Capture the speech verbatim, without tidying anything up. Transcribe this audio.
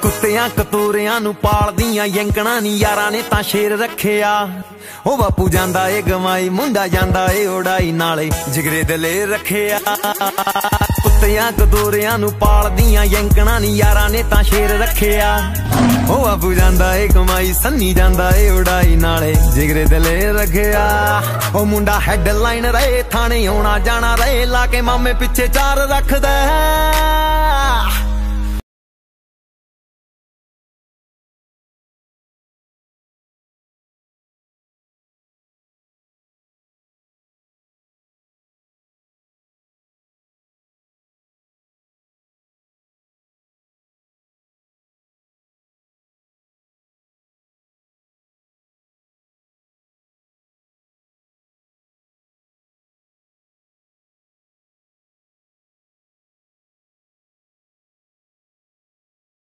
ਕੁੱਤਿਆਂ ਕਤੂਰਿਆਂ ਨੂੰ ਪਾਲਦੀਆਂ ਯੰਕਣਾ ਨੀ ਯਾਰਾਂ ਨੇ ਤਾਂ ਸ਼ੇਰ ਰੱਖਿਆ। ਉਹ ਬਾਪੂ ਜਾਂਦਾ ਏ ਗਵਾਈ ਮੁੰਡਾ ਜਾਂਦਾ ਏ ਉਡਾਈ ਨਾਲੇ ਜਿਗਰੇ ਦਿਲੇ ਰੱਖਿਆ। ਕੁੱਤਿਆਂ ਕਤੂਰਿਆਂ ਨੂੰ ਪਾਲਦੀਆਂ ਯੰਕਣਾ ਨੀ ਯਾਰਾਂ ਨੇ ਤਾਂ ਸ਼ੇਰ ਰੱਖਿਆ। ਉਹ ਬਾਪੂ ਜਾਂਦਾ ਏ ਕਮਾਈ ਸੰਨੀ ਜਾਂਦਾ ਏ ਉਡਾਈ ਨਾਲੇ ਜਿਗਰੇ ਦਿਲੇ ਰੱਖਿਆ। ਉਹ ਮੁੰਡਾ ਹੈਡਲਾਈਨ ਰਹੇ ਥਾਣੇ ਆਉਣਾ ਜਾਣਾ ਰਹੇ ਲਾ ਕੇ ਮਾਮੇ ਪਿੱਛੇ ਚਾਰ ਰੱਖਦਾ।